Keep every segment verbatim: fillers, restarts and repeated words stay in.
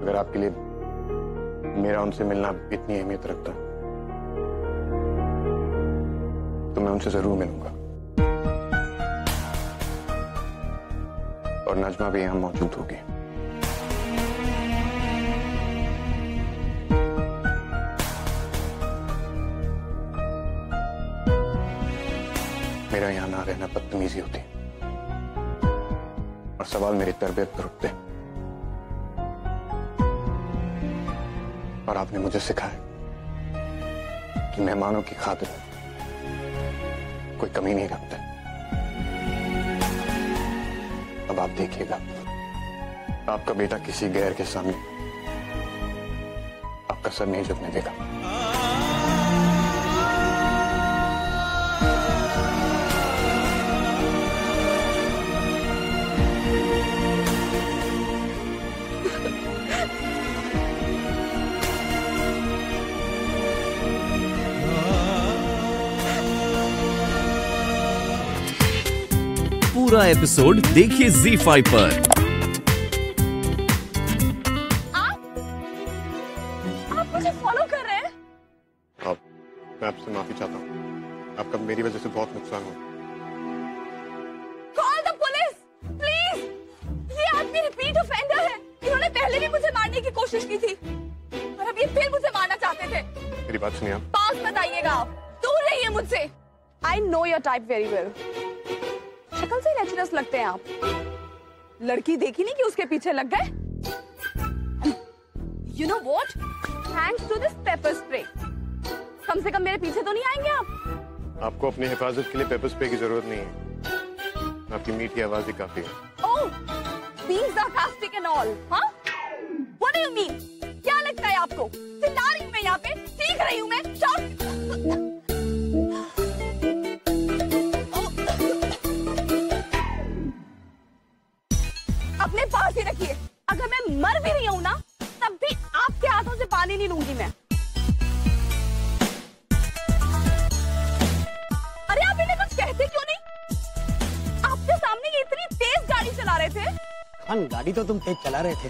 अगर आपके लिए मेरा उनसे मिलना इतनी अहमियत रखता तो मैं उनसे जरूर मिलूंगा। और नजमा भी यहां मौजूद होगी। मेरा यहां ना रहना बदतमीजी होती और सवाल मेरी तरबियत पर उठते। और आपने मुझे सिखाया कि मेहमानों की खातिर कोई कमी नहीं रखता। अब आप देखिएगा, आपका बेटा किसी गैर के सामने आपका सर नहीं झुकने देगा। पूरा एपिसोड देखिए ज़ी फाइव पर। आप आप मुझे फॉलो कर रहे हैं? आप, मैं आपसे माफी चाहता हूँ। आपका मेरी वजह से बहुत नुकसान हुआ। Call the police please. ये आदमी रिपीट ऑफेंडर है। इन्होंने पहले भी मुझे मारने की कोशिश की थी और अब ये फिर मुझे मारना चाहते थे। मेरी बात सुनिए आप। पास मत आइएगा, आप दूर रहिए मुझसे। I know your type very well. शक्ल से नेचुरल लगते हैं आप। लड़की देखी नहीं कि उसके पीछे लग गए? You know what? Thanks to this pepper spray कम से कम मेरे पीछे तो नहीं आएंगे आप। आपको अपनी हिफाजत के लिए पेपर स्प्रे की जरूरत नहीं है। आपकी मीठी आवाज ही काफी है। ओह, being sarcastic and all, हाँ? What do you mean? क्या लगता है आपको? चिल्ला रही हूँ मैं यहाँ पे, सीख रही हूँ मैं। Stop! अपने पास ही रखिए। अगर मैं मर भी रही हूँ ना, तब भी आपके हाथों से पानी नहीं लूंगी मैं। अरे आप इन्हें कुछ कहते क्यों नहीं? आपके सामने ये इतनी तेज गाड़ी चला रहे थे। खान, गाड़ी तो तुम तेज चला रहे थे,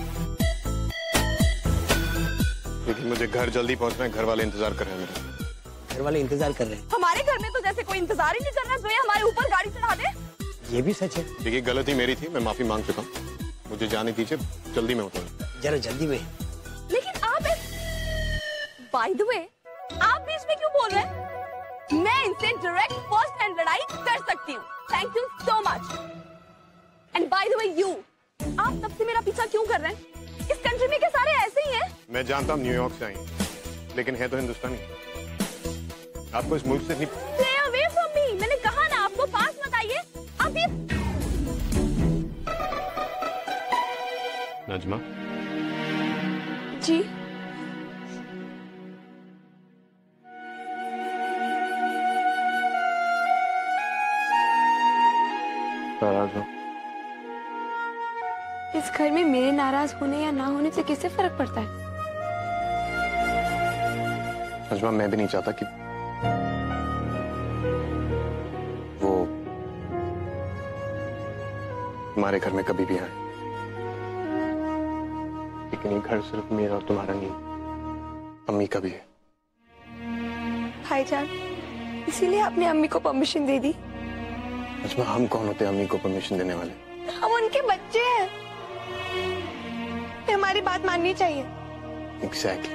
लेकिन मुझे घर जल्दी पहुंचना है। घर वाले इंतजार कर रहे हैं मेरा। घर वाले इंतजार कर रहे हैं? हमारे घर में तो जैसे कोई इंतजार ही नहीं कर रहा जो ये हमारे ऊपर गाड़ी चढ़ा दे। ये भी सच है। देखिए, गलती मेरी थी, मैं माफी मांग चुका हूँ। मुझे जाने दीजिए, जल्दी में उतरूँ। जरा जल्दी में। लेकिन आप बाय द वे, आप बीच में क्यों बोल रहे हैं? मैं इनसे डायरेक्ट फर्स्ट हैंड लड़ाई कर सकती हूँ। Thank you so much. And by the way you, आप तब से मेरा पीछा क्यों कर रहे हैं? इस कंट्री में के सारे ऐसे ही हैं। मैं जानता हूँ न्यूयॉर्क से आई, लेकिन है तो हिंदुस्तानी। आपको इस मुल्क से नहीं। Stay away from me. मैंने कहा ना आपको पास मत आइए। आप ये नजमा जी नाराज हो? इस घर में मेरे नाराज होने या ना होने से किससे फर्क पड़ता है? नजमा, मैं भी नहीं चाहता कि वो हमारे घर में कभी भी आए, लेकिन ये घर सिर्फ मेरा और तुम्हारा नहीं, अम्मी का भी है। भाईजान, इसीलिए आपने अम्मी को परमिशन दे दी? नजमा, हम कौन होते हैं अम्मी को परमिशन देने वाले? हम उनके बच्चे हैं, हमारी बात माननी चाहिए। एग्जैक्टली,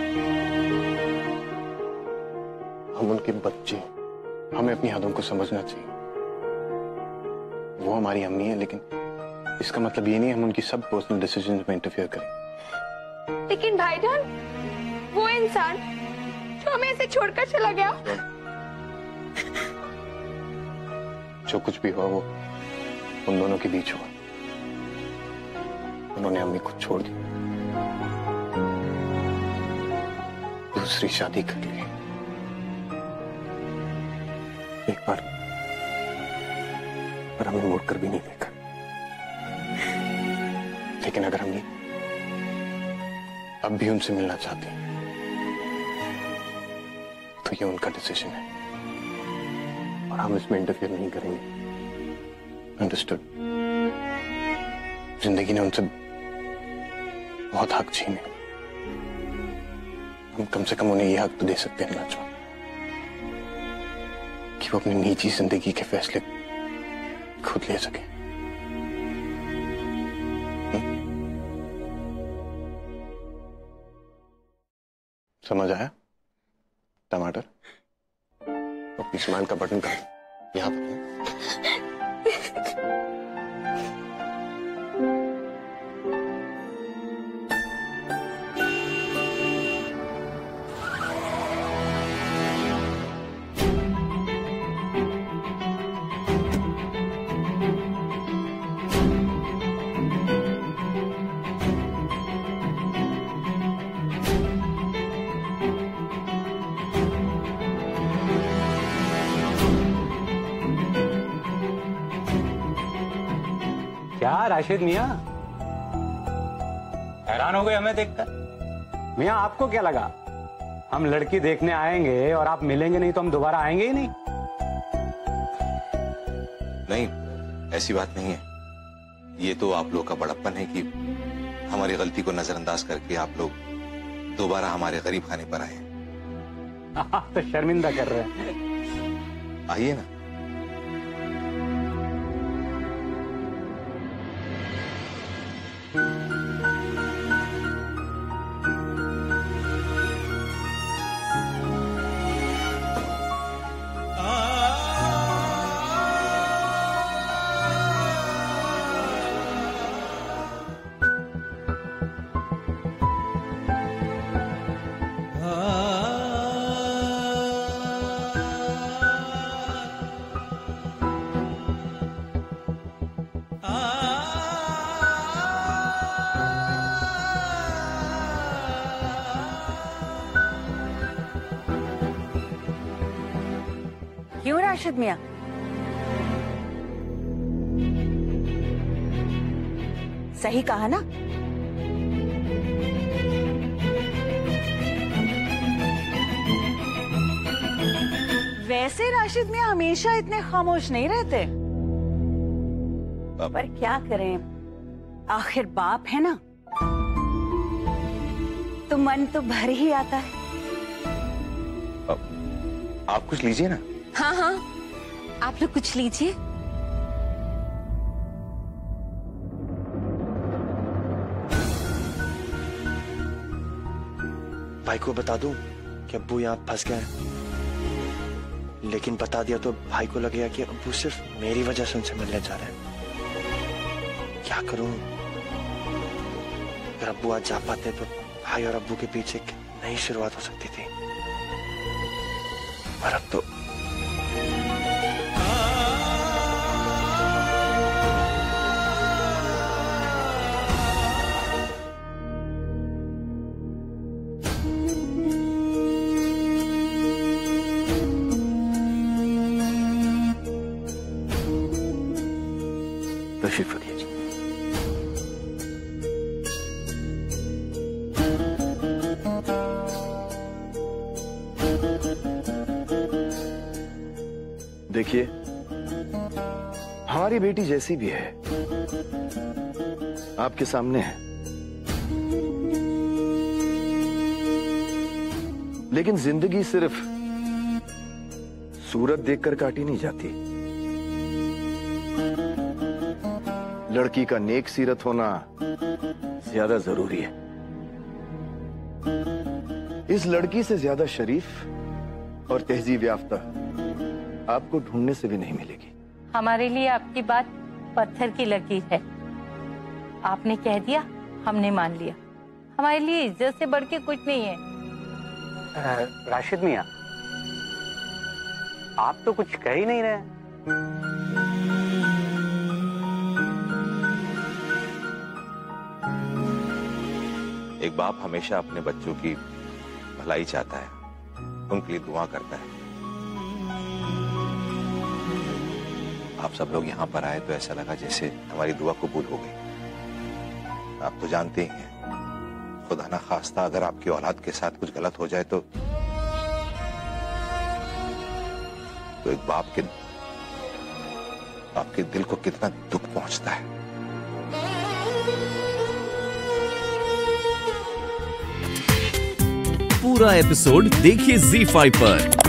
हम उनके बच्चे, हमें अपनी हदों को समझना चाहिए। वो हमारी अम्मी है, लेकिन इसका मतलब ये नहीं हम उनकी सब पर्सनल डिसीजंस में इंटरफेयर करें। लेकिन भाईजान, वो इंसान जो हमें ऐसे छोड़कर चला गया, जो कुछ भी हुआ वो उन दोनों के बीच हुआ। उन्होंने अम्मी को छोड़ दी, दूसरी शादी कर ली। एक बार पर हमें मुड़कर भी नहीं देखा। लेकिन अगर हमने अब भी उनसे मिलना चाहती तो ये उनका डिसीजन है और हम इसमें इंटरफेयर नहीं करेंगे। अंडरस्टूड? जिंदगी ने उनसे बहुत हक छीने, हम कम से कम उन्हें यह हक तो दे सकते हैं नाजमा कि वो अपनी निजी जिंदगी के फैसले खुद ले सके। समझ आया? टमाटर अपनी स्माइल का बटन कर यहाँ पर। क्या राशिद मियाँ, हैरान हो गए हमें देखकर? मियाँ आपको क्या लगा हम लड़की देखने आएंगे और आप मिलेंगे नहीं तो हम दोबारा आएंगे ही नहीं? नहीं, ऐसी बात नहीं है। ये तो आप लोग का बड़प्पन है कि हमारी गलती को नजरअंदाज करके आप लोग दोबारा हमारे गरीब खाने पर आए। आप तो शर्मिंदा कर रहे हैं। आइए ना। क्यों राशिद मियाँ? सही कहा ना? वैसे राशिद मियाँ हमेशा इतने खामोश नहीं रहते, पर क्या करें, आखिर बाप है ना, तो मन तो भर ही आता है। आप कुछ लीजिए ना। हाँ हाँ, आप लोग कुछ लीजिए। भाई को बता दूं कि अब्बू यहाँ फंस गए हैं, लेकिन बता दिया तो भाई को लगेगा कि अब्बू सिर्फ मेरी वजह से उनसे मिलने जा रहे हैं। क्या करूं? अगर अब्बू आज जा पाते तो भाई और अब्बू के पीछे एक नई शुरुआत हो सकती थी, और अब तो तशरीफ रखिए जी। देखिए, हमारी बेटी जैसी भी है आपके सामने है, लेकिन जिंदगी सिर्फ सूरत देखकर काटी नहीं जाती। लड़की का नेक सीरत होना ज्यादा जरूरी है। इस लड़की से ज्यादा शरीफ और तहजीब याफ्ता आपको ढूंढने से भी नहीं मिलेगी। हमारे लिए आपकी बात पत्थर की लकीर है। आपने कह दिया, हमने मान लिया। हमारे लिए इज्जत से बढ़ के कुछ नहीं है। आ, राशिद मियाँ, आप तो कुछ कह ही नहीं रहे। एक बाप हमेशा अपने बच्चों की भलाई चाहता है, उनके लिए दुआ करता है। आप सब लोग यहाँ पर आए तो ऐसा लगा जैसे हमारी दुआ कबूल हो गई। आप तो जानते ही हैं, खुदा ना खास्ता अगर आपकी औलाद के साथ कुछ गलत हो जाए तो तो एक बाप के आपके दिल को कितना दुख पहुंचता है। पूरा एपिसोड देखिए ज़ी फाइव पर।